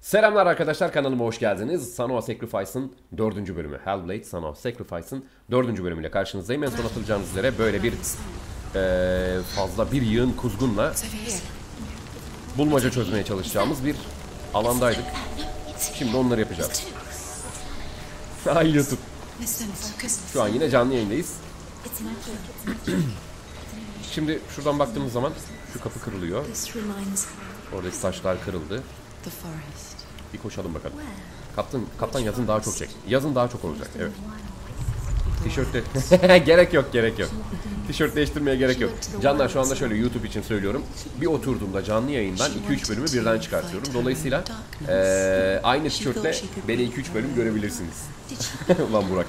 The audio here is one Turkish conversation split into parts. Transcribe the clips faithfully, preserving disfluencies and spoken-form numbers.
Selamlar arkadaşlar, kanalıma hoş geldiniz. Son of Sacrifice'ın dördüncü bölümü. Hellblade Son of Sacrifice'ın dördüncü bölümüyle karşınızdayım. En son hatırlayacağınız üzere böyle bir e, fazla bir yığın kuzgunla bulmaca çözmeye çalışacağımız bir alandaydık. Şimdi onları yapacağız. Ay YouTube. Şu an yine canlı yayındayız. Şimdi şuradan baktığımız zaman şu kapı kırılıyor. Oradaki taşlar kırıldı. Bir koşalım bakalım. Kaptan, kaptan yazın daha çok çek. Yazın daha çok olacak. Evet. Tişörtte gerek yok, gerek yok. Tişört değiştirmeye gerek yok. Canlar, şu anda şöyle YouTube için söylüyorum. Bir oturduğumda canlı yayından iki üç bölümü birden çıkartıyorum. Dolayısıyla ee, aynı tişörtle beni iki üç bölüm görebilirsiniz. Ulan Burak.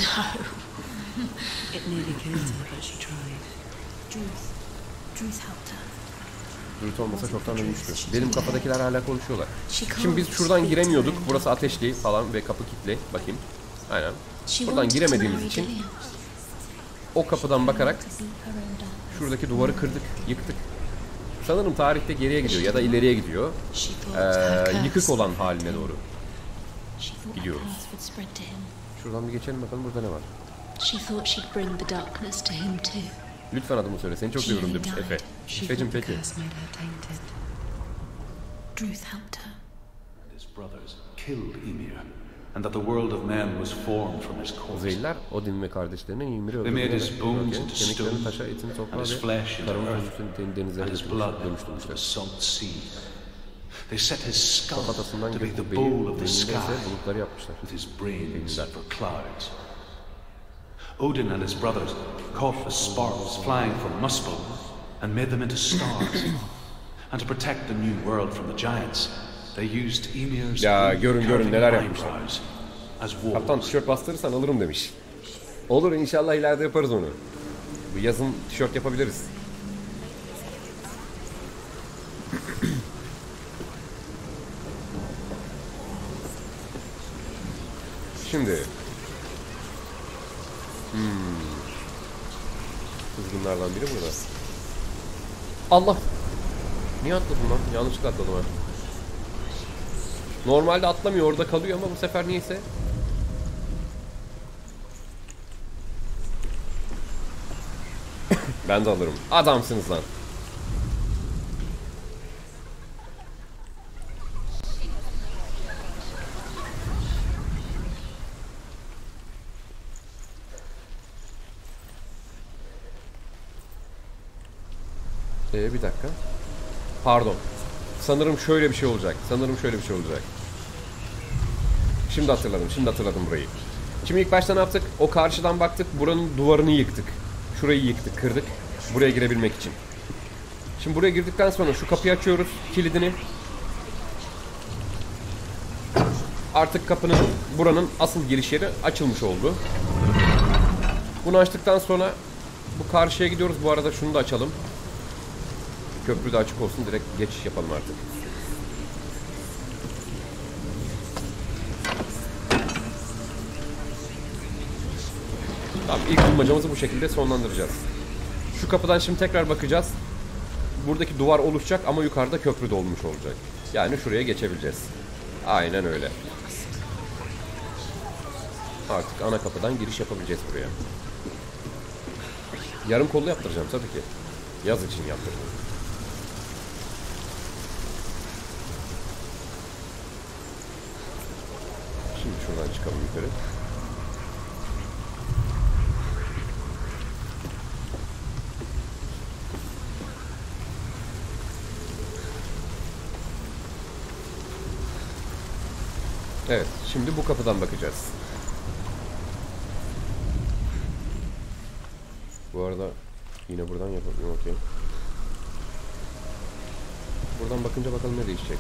Druid olmasa çoktan ölmüştü. Benim kafadakiler hala konuşuyorlar. Şimdi biz şuradan giremiyorduk. Burası ateşli falan ve kapı kilitli. Bakayım. Aynen. Buradan giremediğimiz için o kapıdan bakarak şuradaki duvarı kırdık, yıktık. Sanırım tarihte geriye gidiyor ya da ileriye gidiyor. Ee, yıkık olan haline doğru gidiyoruz. Şuradan bir geçelim bakalım, burada ne var? Lütfen adımı söyle, seni çok seviyorum demiş Efe. Efe'cim peki. Uzeyliler, Odin ve kardeşlerinin Ymir'i öldürdüğünü kemiklerini taşa, etini toprağa ve karın ölüsünü denizlere dönüştürmüşler. Kafatasından götürüp beyi, deninde ise bulutları yapmışlar. Denizler. Odin and his brothers caught the sparks flying from Muspel and made them into stars. And to protect the new world from the giants, they used Ymir's ya görün görün neler yapmışlar. as walls. Kaptan tişört bastırırsan alırım demiş. Olur, inşallah ileride yaparız onu. Bu yazın tişört yapabiliriz. Şimdi Hmm. Kızgınlardan biri burada. Allah! Niye atladım lan? Yanlışlıkla atladım ha. Normalde atlamıyor, orada kalıyor ama bu sefer niyeyse. Ben de alırım. Adamsınız lan. Ee, bir dakika. Pardon. Sanırım şöyle bir şey olacak. Sanırım şöyle bir şey olacak. Şimdi hatırladım. Şimdi hatırladım burayı. Şimdi ilk başta ne yaptık? O karşıdan baktık. Buranın duvarını yıktık. Şurayı yıktık, kırdık. Buraya girebilmek için. Şimdi buraya girdikten sonra şu kapıyı açıyoruz. Kilidini. Artık kapının, buranın asıl giriş yeri açılmış oldu. Bunu açtıktan sonra bu karşıya gidiyoruz. Bu arada şunu da açalım. Köprü de açık olsun, direkt geçiş yapalım artık. Tamam, ilk bulmacamızı bu şekilde sonlandıracağız. Şu kapıdan şimdi tekrar bakacağız. Buradaki duvar oluşacak ama yukarıda köprü de olmuş olacak. Yani şuraya geçebileceğiz. Aynen öyle. Artık ana kapıdan giriş yapabileceğiz buraya. Yarım kollu yaptıracağım tabii ki. Yaz için yaptıracağım. Şimdi şuradan çıkalım yukarı. Evet, şimdi bu kapıdan bakacağız. Bu arada yine buradan yapalım, okey. Buradan bakınca bakalım ne değişecek.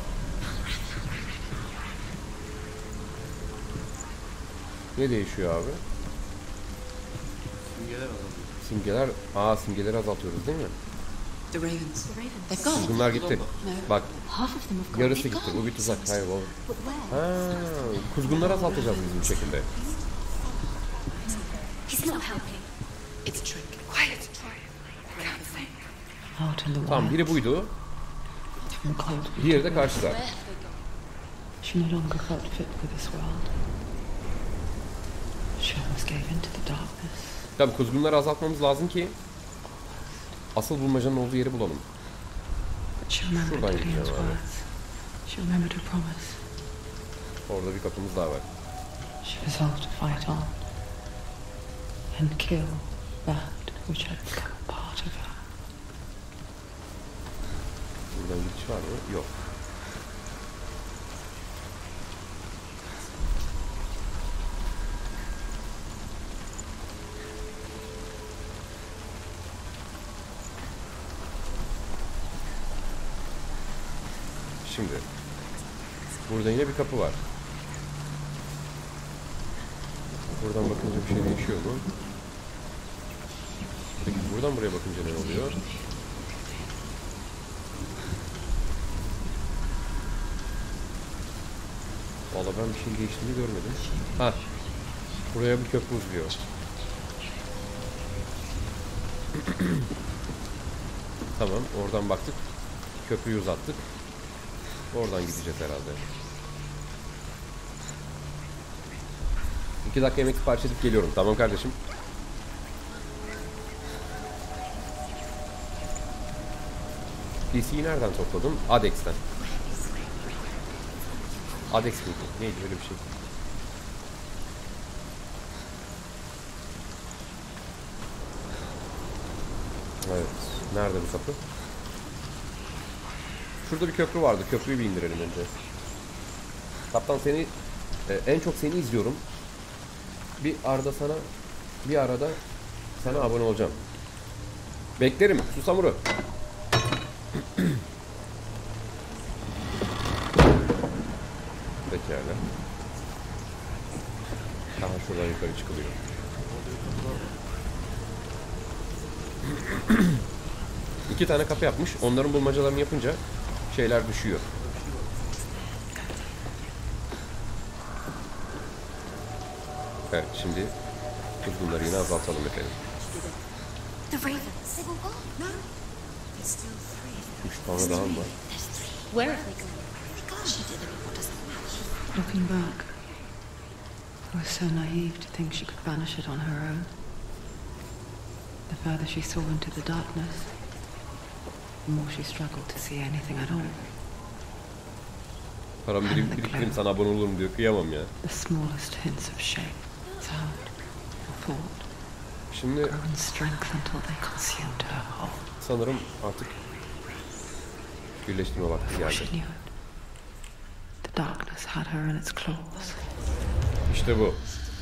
Ne değişiyor abi? Simgeler azalıyor. Simgeler, aa simgeleri azaltıyoruz değil mi? Kuzgunlar gitti. Bak, yarısı gitti. Bu bir tuzak. Hayır, o. Ha, kuzgunları azaltacağız biz bu şekilde. Tamam, biri buydu. Diğeri de karşıda. She no longer felt fit for this world. She almost gave in to the darkness. Tabii kuzgunları azaltmamız lazım ki asıl bulmacanın olduğu yeri bulalım. Şuradan gideceğim abi. She remembered her promise. Orada bir kapımız daha var. She resolved to fight on and kill that which had become a part of her. Buradan gidiş var mı? Yok. Şimdi burada yine bir kapı var. Buradan bakınca bir şey değişiyor mu? Peki buradan buraya bakınca ne oluyor? Vallahi ben bir şey değiştiğini görmedim. Ha, buraya bir köprü uzuyor. Tamam, oradan baktık. Köprüyü uzattık. Oradan gideceğiz herhalde. İki dakika yemek sipariş edip geliyorum. Tamam kardeşim. P C'yi nereden topladım? Adex'ten. Adex miydi? Neydi öyle bir şey? Evet. Nerede bu kapı? Şurada bir köprü vardı. Köprüyü bir indirelim önce. Kaptan seni e, en çok seni izliyorum. Bir arada sana bir arada sana abone olacağım. Beklerim. Susamuru. Pekala. Aha şuradan yukarı çıkılıyor. İki tane kapı yapmış. Onların bulmacalarını yapınca şeyler düşüyor. Evet, şimdi kuzgunları yine azaltalım efendim. Üç tane daha mı var? Looking back, I was so naive to think she could banish it on her own. The further she saw into the darkness, the more she struggled to see anything at all. Param biriktireyim biriktireyim sana abone olurum diyor. Kıyamam ya. The smallest hints of shape, sound, or thought. Şimdi grew in strength until they consumed her whole. Sanırım artık birleştirme vakti Before she geldi. knew it, the darkness had her in its claws. İşte bu.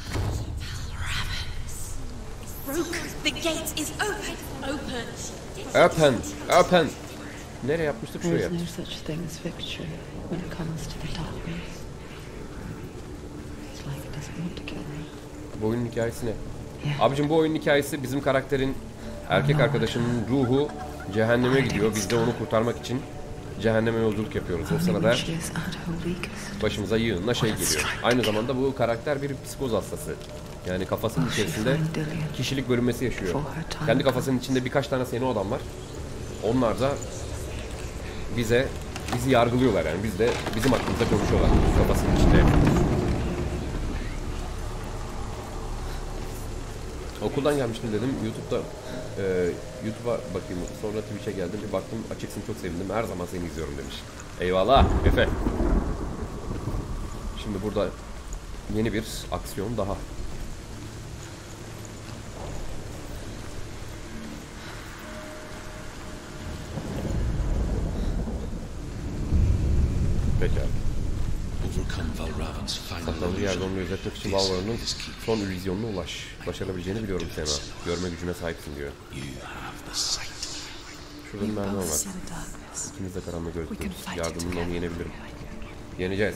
The gate is open. Open. Open, open. Nereye yapmıştık? There Şuraya is no yapmıştık. such thing as victory when it comes to the darkness. It's like it doesn't want to kill me. Bu oyunun hikayesi ne? Yeah. Abicim bu oyunun hikayesi bizim karakterin erkek arkadaşının ruhu cehenneme gidiyor. Biz de onu kurtarmak için cehenneme yolculuk yapıyoruz. O Only sırada when she is at her weakest. başımıza yığınla şey geliyor. Aynı zamanda bu karakter bir psikoz hastası. Yani kafasının içerisinde kişilik bölünmesi yaşıyor. Kendi kafasının içinde birkaç tane seni adam var. Onlar da bize bizi yargılıyorlar yani. Biz de bizim hakkımızda konuşuyorlar kafasının içinde. Okuldan gelmiştim dedim. YouTube'da e, YouTube'a bakayım. Sonra Twitch'e geldim. Bir baktım açıksın, çok sevindim. Her zaman seni izliyorum demiş. Eyvallah Efe. Şimdi burada yeni bir aksiyon daha. Pekala. Saklandığı yerde onu gözetmek için Valvara'nın son illüzyonuna ulaş. Başarabileceğini biliyorum Sena. Görme gücüne sahipsin diyor. Şurada bir merdiven var. İkimiz de karanlığı gözüküyoruz. Yardımınla onu yenebilirim. Yeneceğiz.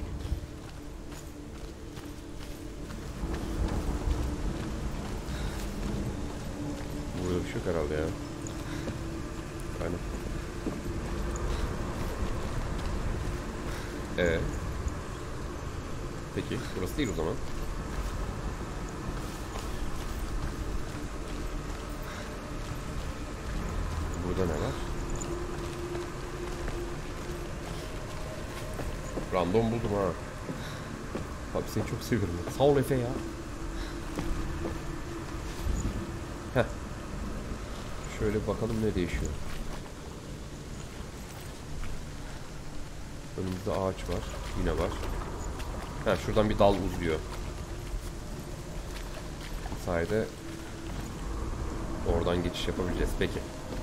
Burada bir şey yok herhalde ya. Aynen. Ee. Peki, burası değil o zaman. Burada ne var? Random buldum ha. Abi seni çok seviyorum. Sağ ol Efe ya. Heh. Şöyle bakalım ne değişiyor. Önümüzde ağaç var. Yine var. Ha, şuradan bir dal uzuyor. Bu sayede oradan geçiş yapabileceğiz. Peki.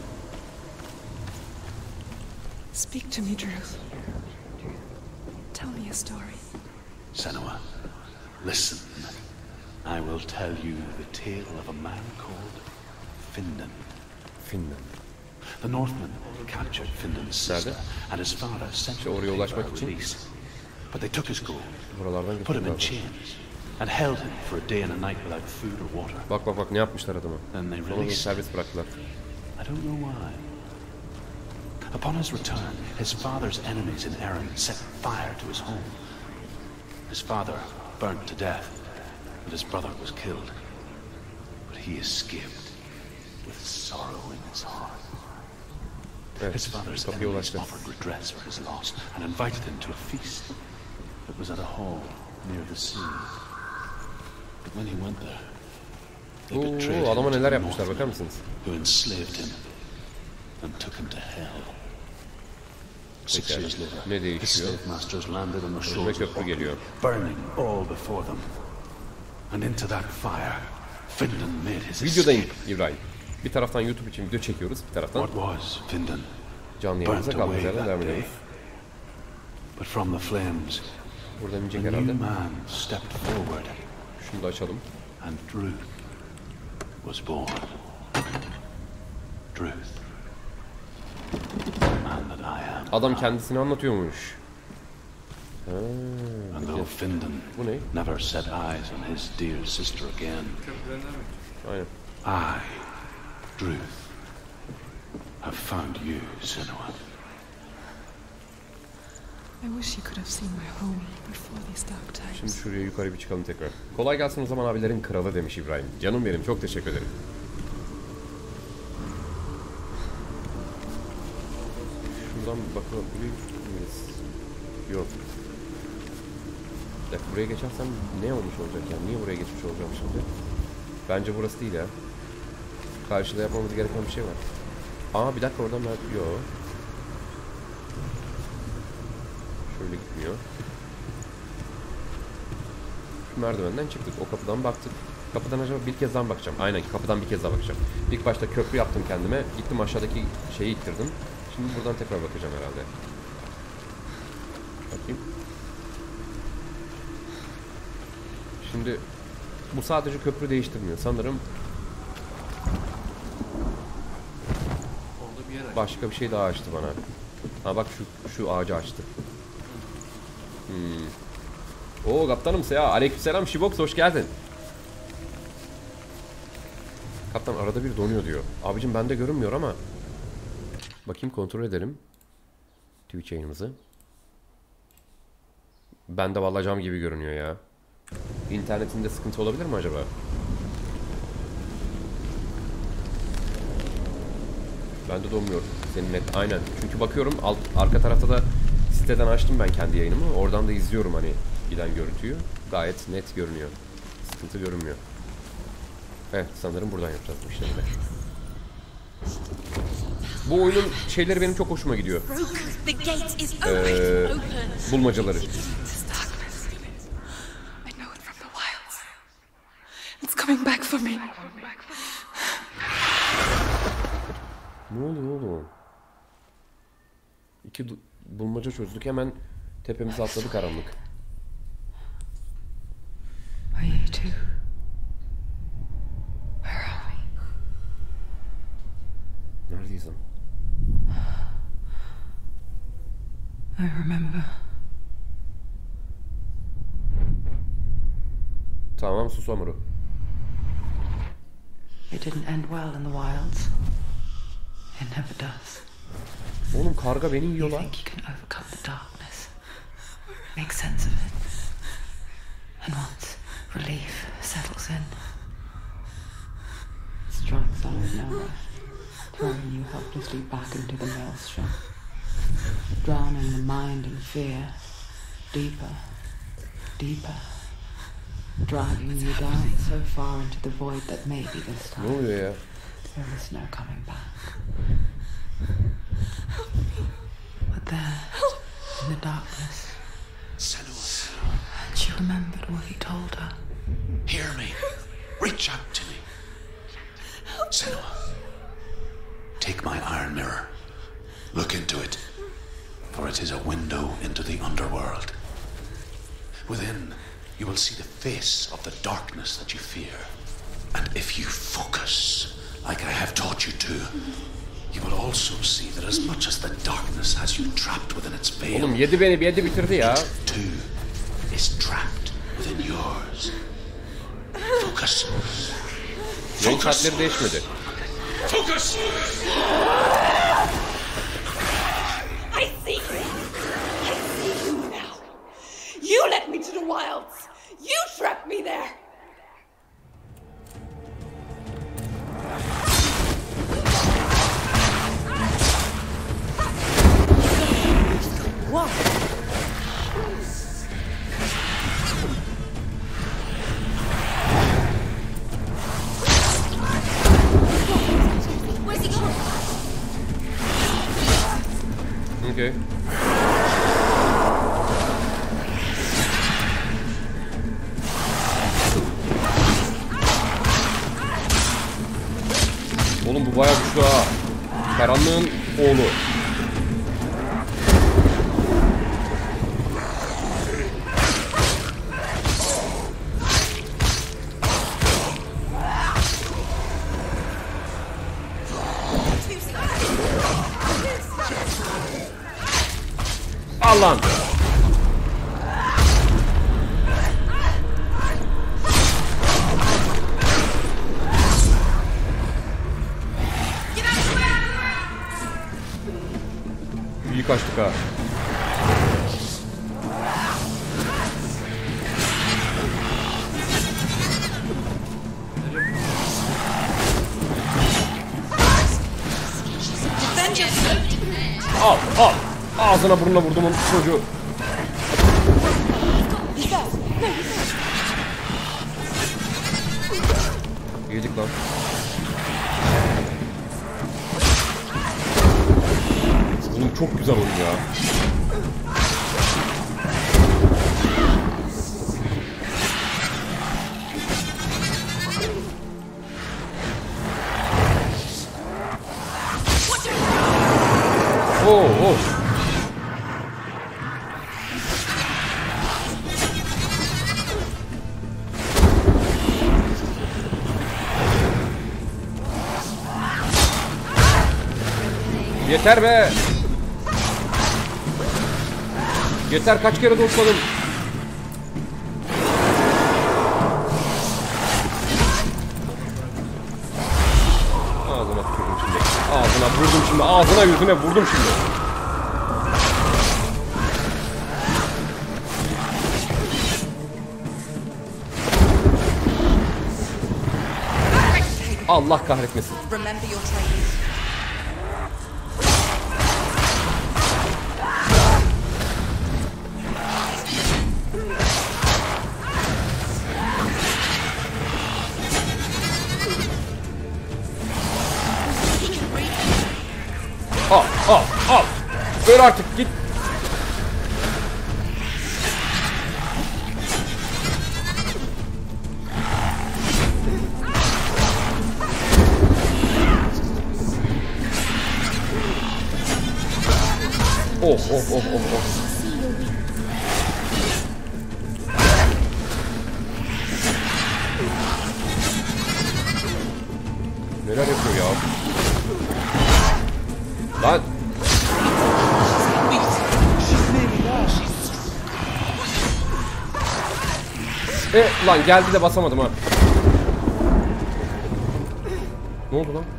Speak to me, Druth. Tell me a story. Senua, listen. I will tell you the tale of a man called Findan. Findan. The Northmen captured Findan's sister and his father sent him to pay for her release. But they took his gold, put him in chains, and held him for a day and a night without food or water. Bak bak bak ne yapmışlar adama. Then they Sonra released him. serbest bıraktılar. I don't know why. Upon his return, his father's enemies in Erin set fire to his home. His father burnt to death, and his brother was killed. But he escaped with sorrow in his heart. Evet, His father's enemies offered redress for his loss and invited him to a feast. It was at a hall near the sea. But when he went there, they betrayed Oo, adama him to neler the yapmışlar bakar Northmen, mısınız? who enslaved him and took him to hell. Six Pekala. years later, Ne his değişiyor? slave masters landed on the Önüme shores of köprü Orkney, geliyor. burning all before them. And into that fire, Findan made his Videodayım escape. İbrahim. Bir taraftan YouTube için video çekiyoruz, bir taraftan What was Findan? canlı yayınımıza Burnt away kaldığımız yerden devam that day. ediyoruz. But from the flames, Buradan a inecek new herhalde. man stepped forward, Şunu da açalım. and Druth was born. Druth, the man that I am. Adam kendisini anlatıyormuş. Ha, And though Findan bu ne? never set eyes on his dear sister again, Aynen. I, Druth, have found you, Senua. I wish you could have seen my home before these dark Şimdi times. şuraya yukarı bir çıkalım tekrar. Kolay gelsin o zaman abilerin kralı demiş İbrahim. Canım benim, çok teşekkür ederim. Şuradan bir bakalım. Yok. Ya buraya geçersem ne olmuş olacak yani? Niye buraya geçmiş olacağım şimdi? Bence burası değil ya. Karşıda yapmamız gereken bir şey var. Aa bir dakika oradan ben... Yok. Şöyle gitmiyor. Şu merdivenden çıktık. O kapıdan baktık. Kapıdan acaba bir kez daha bakacağım. Aynen kapıdan bir kez daha bakacağım. İlk başta köprü yaptım kendime. Gittim aşağıdaki şeyi ittirdim. Şimdi buradan tekrar bakacağım herhalde. Bakayım. Şimdi bu sadece köprü değiştirmiyor. Sanırım başka bir şey daha açtı bana. Ha bak şu şu ağacı açtı. Hmm. Oo kaptanım ya. Aleykümselam Şibox, hoş geldin. Kaptan arada bir donuyor diyor. Abicim bende görünmüyor ama. Bakayım kontrol edelim. Twitch yayınımızı. Bende vallahi cam gibi görünüyor ya. İnternetinde sıkıntı olabilir mi acaba? Bende donmuyor. Senin net aynen. Çünkü bakıyorum alt, arka tarafta da siteden açtım ben kendi yayınımı. Oradan da izliyorum hani giden görüntüyü. Gayet net görünüyor. Sıkıntı görünmüyor. Evet sanırım buradan yapacağız bu işleri de. Bu oyunun şeyleri benim çok hoşuma gidiyor. Ee, bulmacaları. Ne oluyor oğlum? İki bulmaca çözdük, hemen tepemize atladı karanlık. Are you two? Where are we? Neredeyiz lan? I remember. Tamam sus hamuru. It didn't end well in the wilds. It never does. Oğlum karga beni yiyor You lan. think you can overcome the darkness, make sense of it, and once relief settles in, strikes out of nowhere, throwing you helplessly back into the maelstrom, drowning the mind in fear, Deeper, deeper, dragging you down so far into the void that maybe this time Ne oluyor ya? there is no coming back. But there, in the darkness, she remembered what he told her. Hear me. Reach out to me. Senua, take my iron mirror. Look into it, for it is a window into the underworld. Within, you will see the face of the darkness that you fear. And if you focus, like I have taught you to, you will also see that as much as the darkness has you trapped within its veil, Oğlum yedi beni, yedi bitirdi ya. it too is trapped within yours. Focus. Renk hatları değişmedi. Focus! I see you. I see you now. You led me to the wilds. You trapped me there. What? Where's he going? Okay. Oğlum bu bayağı güçlü ha. Karanlığın oğlu. Al lan. İyi kaçtık ha. Al al. Ağzına burnuna vurdum onun çocuğu. Yedik lan. Oğlum çok güzel oyun ya. Oh, oh. Yeter be. Yeter, kaç kere dosladım. Ağzına vurdum şimdi. Ağzına vurdum şimdi. Ağzına yüzüne vurdum şimdi. Allah kahretmesin. Remember your training. Al, al, al. Öl artık, git. Oh, oh, oh, oh, oh. Neler yapıyor ya? Lan! E lan geldi de basamadım ha. Ne oldu lan?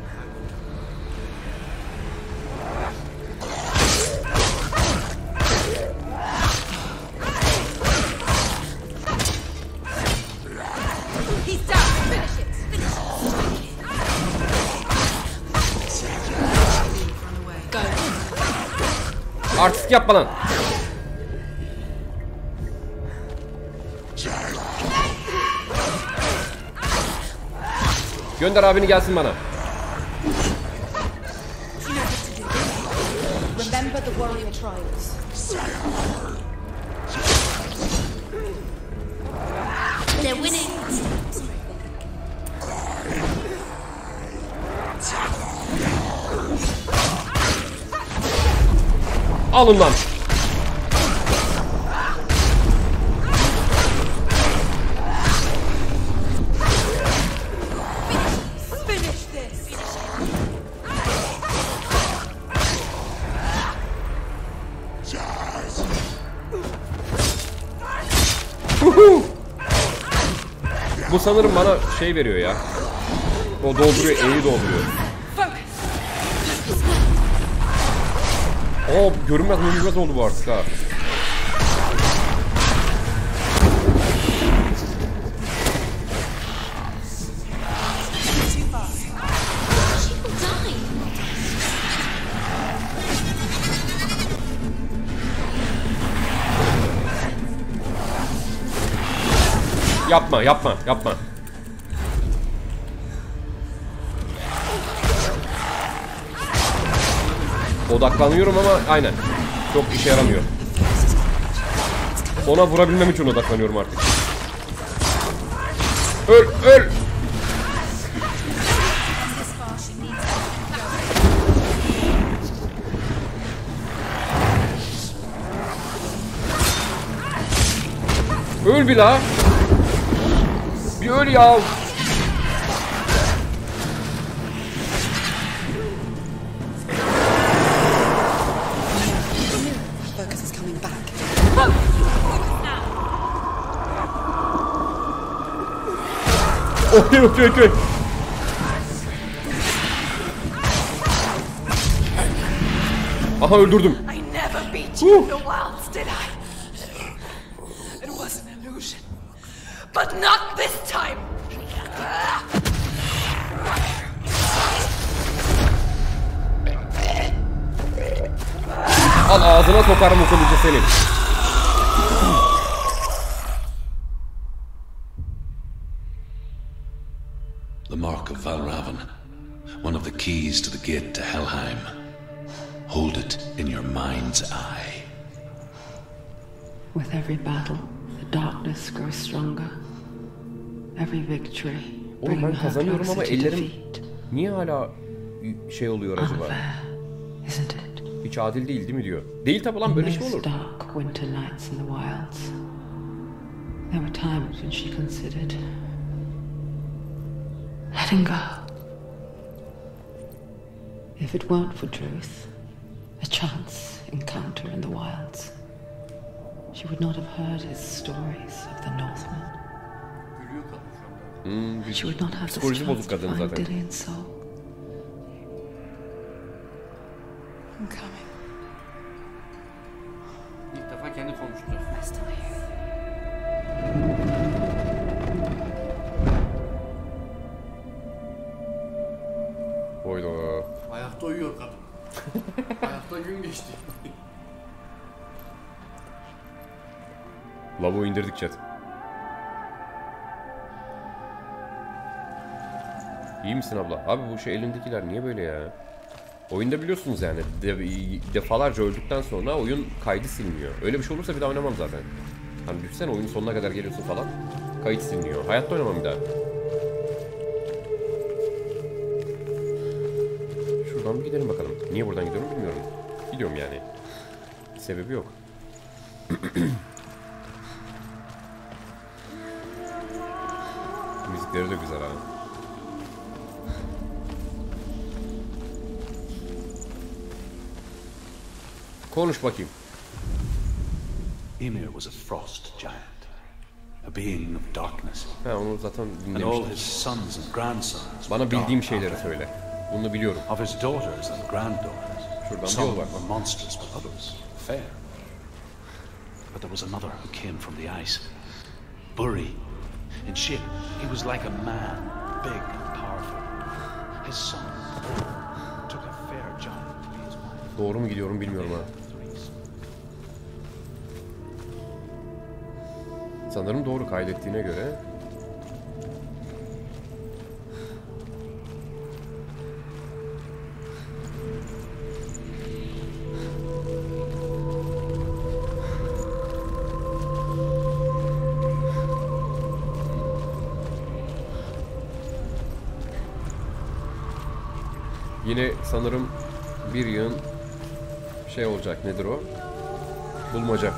He's down. Finish it. Finish it. Go. Artistik yapma lan. Gönder abini gelsin bana. Remember the warrior trials. They're winning. Alın lan. Finish this. Bu sanırım bana şey veriyor ya. O dolduruyor, E'yi dolduruyor. Oo, görünmez görünmez oldu bu artık ha. Yapma, yapma, yapma. Odaklanıyorum ama aynen. Çok işe yaramıyor. Ona vurabilmem için odaklanıyorum artık. Öl, öl. Öl bir la. Bir öl ya. Focus is coming back. Okey okey okey. Aha öldürdüm. I never beat you in the wilds, did I? It was an illusion. But not this time. Al ağzına sokarım o kılıcı senin. The mark of Valravn, one of the keys to the gate to Helheim. Hold it in your mind's eye. With every battle, the darkness grows stronger. Every victory Oğlum ben bringing her kazanıyorum ama closer to ellerim defeat. niye hala şey oluyor acaba? Unfair, isn't it? Hiç adil değil değil mi diyor. Değil tabi lan, böyle In şey those olur. dark winter nights in the wilds, there were times when she considered letting go. If it weren't for truth, a chance encounter in the wilds, she would not have heard his stories of the Northmen. Hmm, She would not have the psikolojisi strength bozuk to kadın find zaten. Dillion's soul. I'm coming. İlk defa kendi konuştu. I'm still here. Oyda. Ayakta uyuyor kadın. Ayakta gün geçti. Lavuğu indirdik chat. İyi misin abla? Abi bu şey elindekiler niye böyle ya? Oyunda biliyorsunuz yani de, defalarca öldükten sonra oyun kaydı siliniyor. Öyle bir şey olursa bir daha oynamam zaten. Hani düşünsene oyunun sonuna kadar geliyorsun falan. Kayıt siliniyor. Hayatta oynamam bir daha. Şuradan bir gidelim bakalım. Niye buradan gidiyorum bilmiyorum. Gidiyorum yani. Sebebi yok. Müzikleri de güzel ha. Konuş bakayım. Ymir was a frost giant, a being of darkness, Ha onu zaten and all dinlemiştim. his sons and grandsons were Bana bildiğim dark şeyleri after. söyle. Bunu biliyorum. Of his daughters and granddaughters, Şuradan bir some yol var. were monstrous, but others fair. But there was another who came from the ice. Buri. In shape, he was like a man, big and powerful. His son took a fair giant to be his wife. Doğru mu gidiyorum bilmiyorum ha. Sanırım doğru kaydettiğine göre. Yine sanırım bir yığın şey olacak. Nedir o? Bulmaca.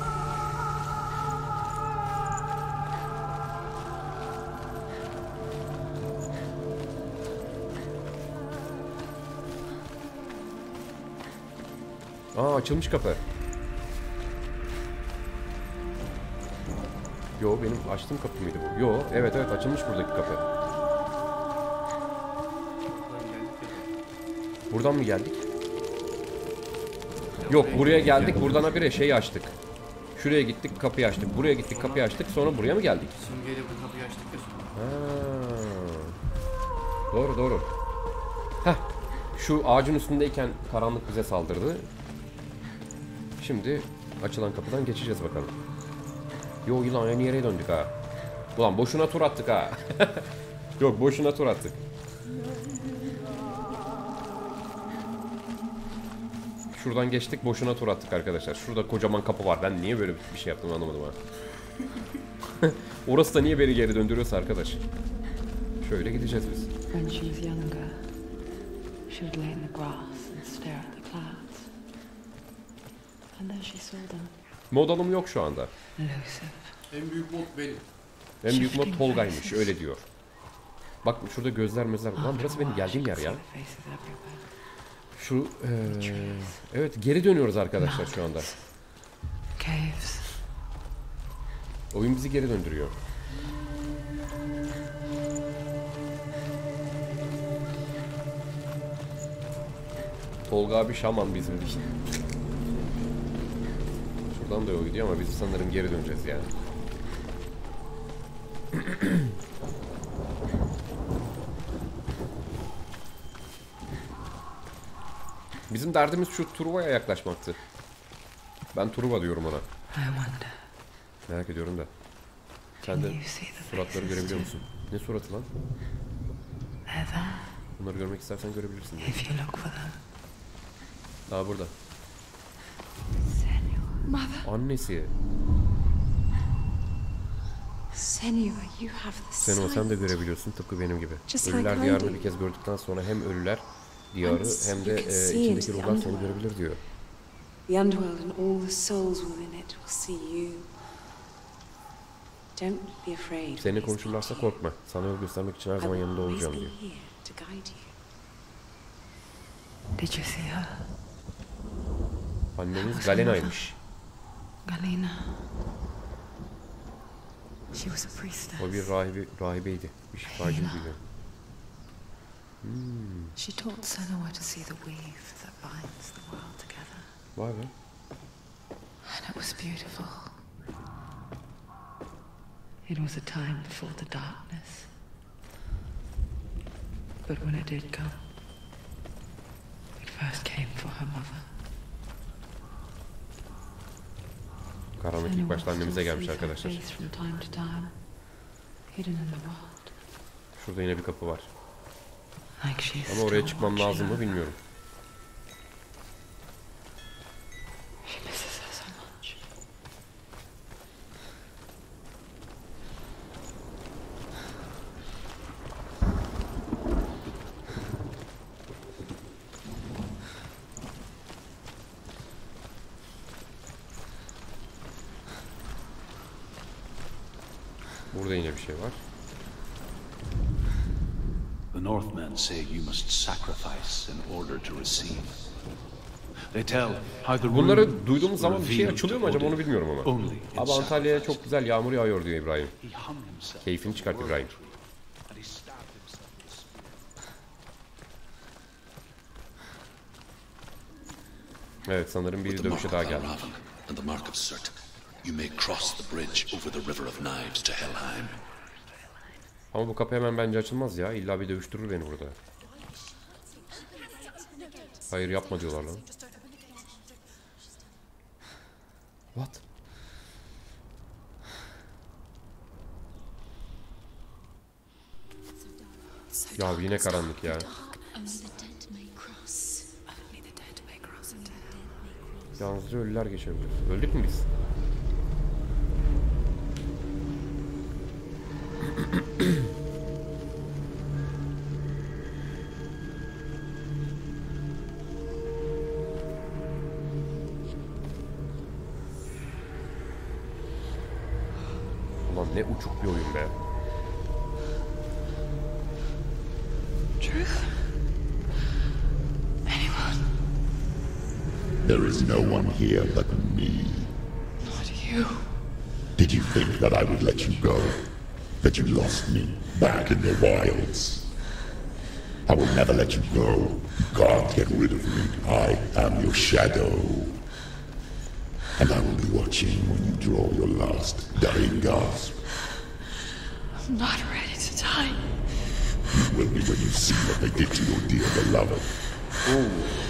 Aa, açılmış kapı. Yo, benim açtığım kapı mıydı bu? Yo, evet evet açılmış buradaki kapı. Buradan mı geldik? Yok, buraya geldik. Buradan habire şeyi açtık. Şuraya gittik, kapıyı açtık. Buraya gittik, kapıyı açtık. Sonra buraya mı geldik? Simgeyle bu kapıyı açtık ya sonra. Ha. Doğru doğru. Heh. Şu ağacın üstündeyken karanlık bize saldırdı. Şimdi açılan kapıdan geçeceğiz bakalım. Yo yılan aynı yere döndük ha. Ulan boşuna tur attık ha. Yok, boşuna tur attık. Şuradan geçtik, boşuna tur attık arkadaşlar. Şurada kocaman kapı var. Ben niye böyle bir şey yaptım anlamadım ha. Orası da niye beni geri döndürüyorsa arkadaş. Şöyle gideceğiz biz. When she was younger, she would lay in the grass and stare at the clouds. And then she saw them. Mod alımı yok şu anda. Elusive. En büyük mod benim. En büyük mod Tolga'ymış, öyle diyor. Bak şurada gözler mezler. Lan burası benim geldiğim yer ya. Şu ee, evet, geri dönüyoruz arkadaşlar şu anda. Caves. Oyun bizi geri döndürüyor. Tolga abi şaman bizim değil. Şuradan da yol gidiyor ama biz sanırım geri döneceğiz yani. Bizim derdimiz şu Truva'ya yaklaşmaktı. Ben Truva diyorum ona. Merak ediyorum da. Sen de suratları görebiliyor musun? Ne suratı lan? Bunları görmek istersen görebilirsin. Daha burada. Annesi. Senua, you have the Sen o sen de görebiliyorsun tıpkı benim gibi. Ölüler diyarını bir kez gördükten sonra hem ölüler diyarı hem de e, içindeki ruhlar seni görebilir diyor. The underworld and all the souls within it will see you. Don't be afraid. Seninle konuşurlarsa korkma. Sana yol göstermek için her zaman yanında olacağım diyor. Did you see her? Anneniz Galena'ymış. Galena. She was a priestess. O bir rahibi, rahibeydi. Bir şifacıydı. Hmm. She taught Senua to see the weave that binds the world together. Vay be. And it was beautiful. It was a time before the darkness. But when it did come, it first came for her mother. Karanlık ilk başta annemize gelmiş arkadaşlar. Şurada yine bir kapı var. Ama oraya çıkmam lazım mı bilmiyorum. Burada yine bir şey var. The Northmen say you must sacrifice in order to receive. They tell how the Bunları duyduğumuz zaman bir şey açılıyor mu acaba onu bilmiyorum ama. Abi Antalya'ya çok güzel yağmur yağıyor diyor İbrahim. Keyfini çıkart İbrahim. Evet, sanırım bir dövüşe daha geldi. You may cross the bridge over the River of Knives to Helheim. Ama bu kapı hemen bence açılmaz ya. İlla bir dövüştürür beni burada. Hayır yapma diyorlar lan. What? Ya yine karanlık ya. Yalnızca ölüler geçebilir. Öldük mü biz? Ulan ne uçuk bir oyun be. Truth? Anyone? There is no one here but me. Not you. Did you think that I would let you go? That you lost me back in the wilds? I will never let you go. You can't get rid of me. I am your shadow. And I will be watching when you draw your last dying gasp. I'm not ready to die. You will be when you see what they did to your dear beloved. Ooh.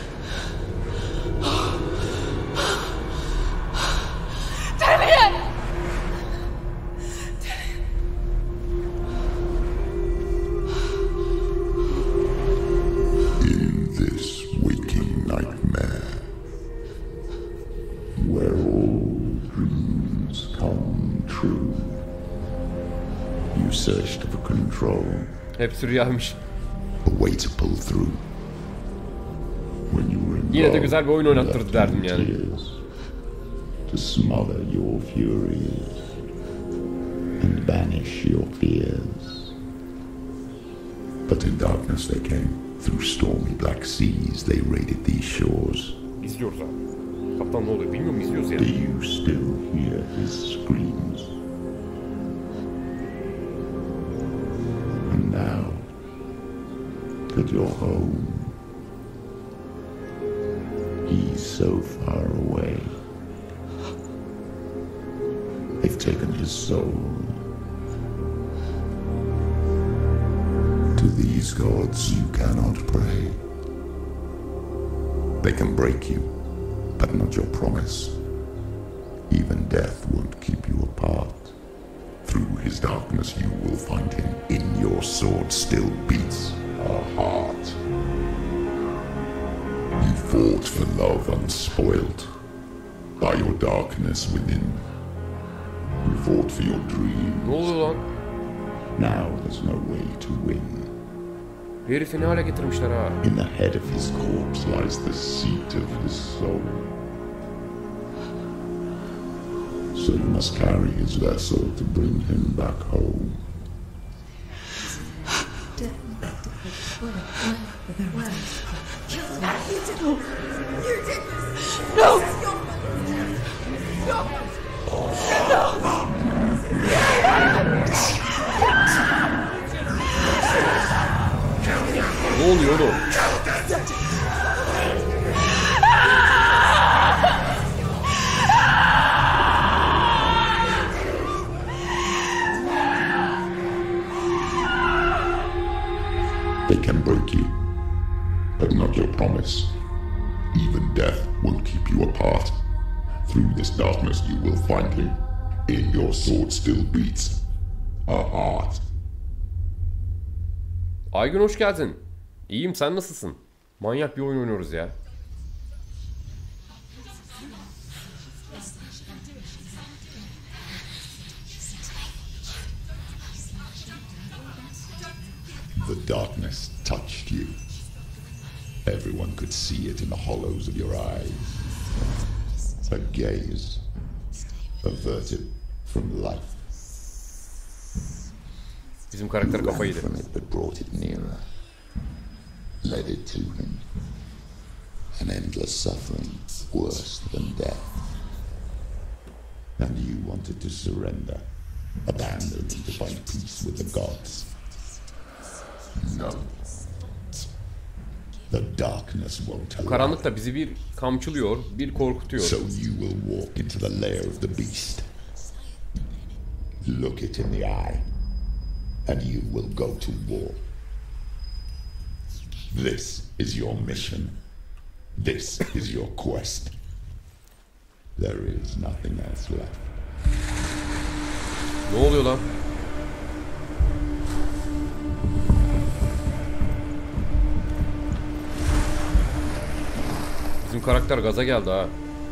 In this waking nightmare, where all dreams come true, you searched for control, Hepsi rüyaymış. a way to pull through. When you were in Yine de love, güzel bir oyun oynattırdı left derdim in yani. tears, to smother your furies and banish your fears. But in darkness they came, through stormy black seas they raided these shores. İzliyoruz abi. Kaptan ne oluyor bilmiyor mu, izliyoruz Do yani. you still hear his screams? And now that you're home, he's so far away. They've taken his soul. To these gods you cannot pray. They can break you, but not your promise. Even death won't keep you apart. Through his darkness you will find him. In your sword still beats a heart. You fought for love unspoilt by your darkness within. You fought for your dreams. Ne oluyor lan? Now there's no way to win. Herifi ne hale getirmişler ha. In the head of his corpse lies the seat of his soul. So you must carry his vessel to bring him back home. Ne oluyor oğlum? They can break you, but not your promise. Even death won't keep you apart. Through this darkness you will find him. In your sword still beats a heart. Aygün hoş geldin. İyiyim, sen nasılsın? Manyak bir oyun oynuyoruz ya. The darkness touched you. Everyone could see it in the hollows of your eyes. A gaze averted from life. Bizim karakter You ran kafayı yedi. from it but brought it nearer. Led it to him. An endless suffering, worse than death. And you wanted to surrender, abandon and to find peace with the gods. No. The darkness won't allow. Karanlık da bizi bir kamçılıyor, bir korkutuyor. So you will walk into the lair of the beast. Look it in the eye, and you will go to war. This is your mission. This is your quest. There is nothing else left. Ne oluyor lan? karakter gaza geldi ha.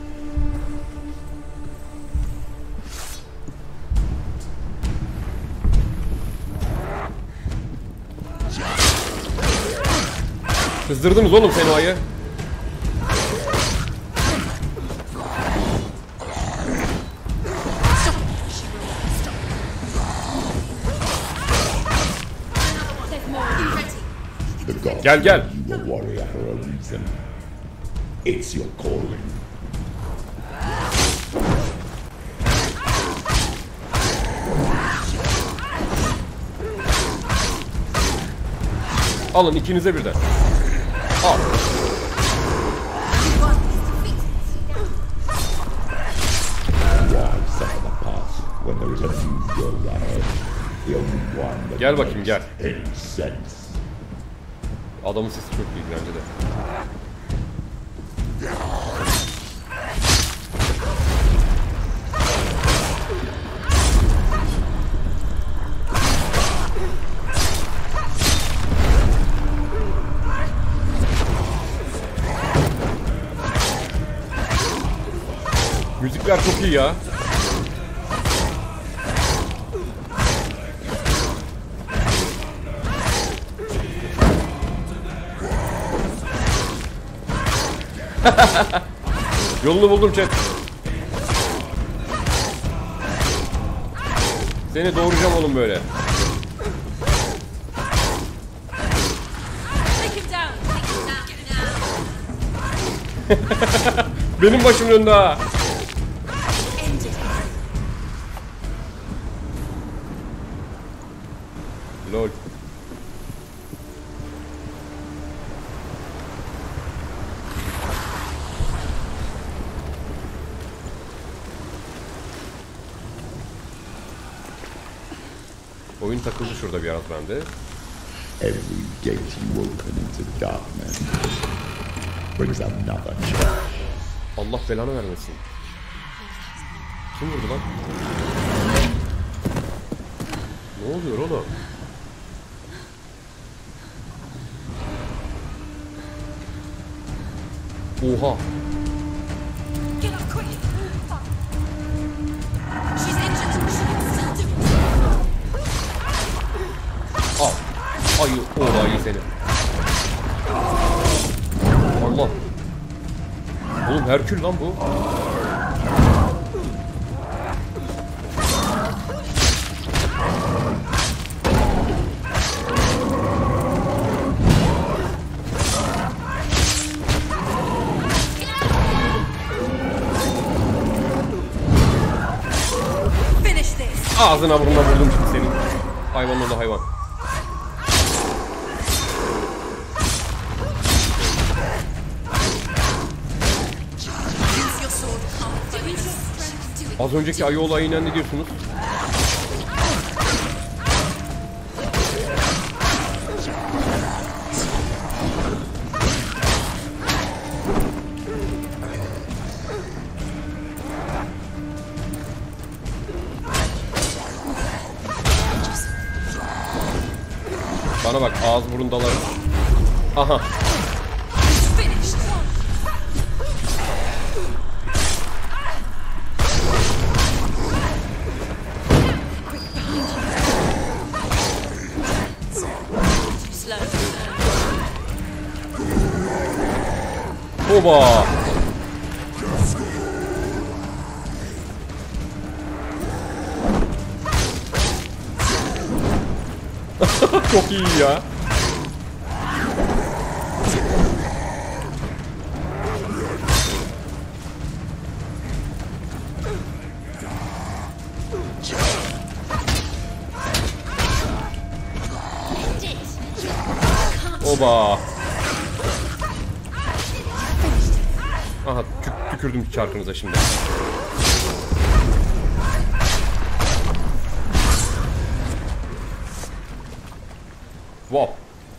Kızdırdınız oğlum Sena'yı. Gel gel. You a warrior for a reason. It's your calling. Alın ikinize birden. Al. Gel bakayım gel. Adamın sesi çok iyi bence de. Müzikler çok iyi ya. Yolunu buldum chat. Seni doğuracağım oğlum böyle. Benim başımın önünde ha. Lol. Oyun takıldı şurada biraz bende. Every gate you open into darkness brings another challenge. Allah belanı vermesin. Kim vurdu lan? Ne oluyor oğlum? Oha. Al. Ayı, o ayı seni. Allah. Oğlum Herkül lan bu. Ağzına burnuna vurdum şimdi senin. Hayvan oldu hayvan. Az önceki ayı olayına ne diyorsunuz? Bana bak ağız burun dalarım. Aha. Oba. Çok iyi ya. Oba. Aha tük tükürdüm çarkınıza şimdi. Wow.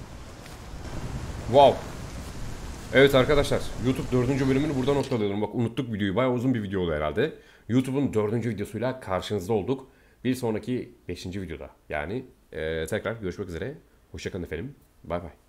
Wow. Evet arkadaşlar, YouTube dördüncü bölümünü burada noktalıyorum. Bak unuttuk videoyu. Bayağı uzun bir video oldu herhalde. YouTube'un dördüncü videosuyla karşınızda olduk. Bir sonraki beşinci videoda. Yani e, tekrar görüşmek üzere. Hoşçakalın efendim. Bay bay.